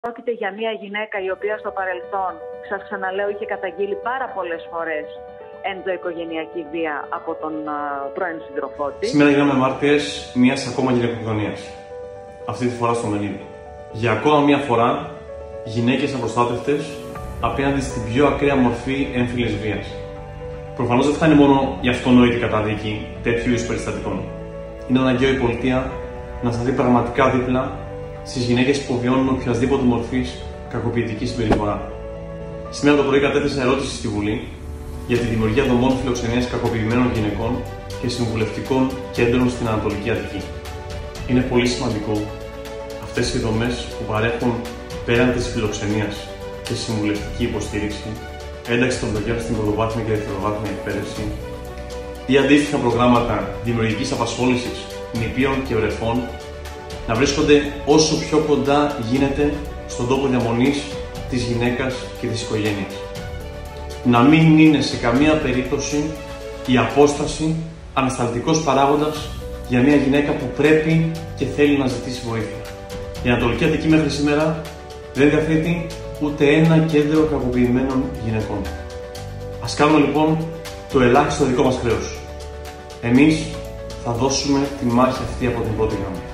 Πρόκειται για μια γυναίκα η οποία στο παρελθόν, σας ξαναλέω, είχε καταγγείλει πάρα πολλές φορές ενδοοικογενειακή βία από τον πρώην σύντροφό της. Σήμερα γίναμε μάρτυρες μιας ακόμα γυναικοκτονίας. Αυτή τη φορά στο Μενίδη. Για ακόμα μια φορά, γυναίκες απροστάτευτες απέναντι στην πιο ακραία μορφή έμφυλης βίας. Προφανώς δεν φτάνει μόνο η αυτονόητη καταδίκη τέτοιου είδους περιστατικών. Είναι αναγκαίο η πολιτεία να σταθεί πραγματικά δίπλα στις γυναίκες που βιώνουν οποιασδήποτε μορφής κακοποιητική συμπεριφορά. Σήμερα το πρωί κατέθεσα ερώτηση στη Βουλή για τη δημιουργία δομών φιλοξενίας κακοποιημένων γυναικών και συμβουλευτικών κέντρων στην Ανατολική Αττική. Είναι πολύ σημαντικό αυτές οι δομές που παρέχουν πέραν της φιλοξενίας και συμβουλευτική υποστήριξη, ένταξη των παιδιών στην πρωτοβάθμια και δευτεροβάθμια εκπαίδευση ή αντίστοιχα προγράμματα δημιουργικής απασχόλησης νηπίων και βρεφών να βρίσκονται όσο πιο κοντά γίνεται στον τόπο διαμονής της γυναίκας και της οικογένειας. Να μην είναι σε καμία περίπτωση η απόσταση ανασταλτικός παράγοντας για μια γυναίκα που πρέπει και θέλει να ζητήσει βοήθεια. Η Ανατολική Αττική μέχρι σήμερα δεν διαθέτει ούτε ένα κέντρο κακοποιημένων γυναικών. Ας κάνουμε λοιπόν το ελάχιστο δικό μας χρέος. Εμείς θα δώσουμε τη μάχη αυτή από την πρώτη γραμμή.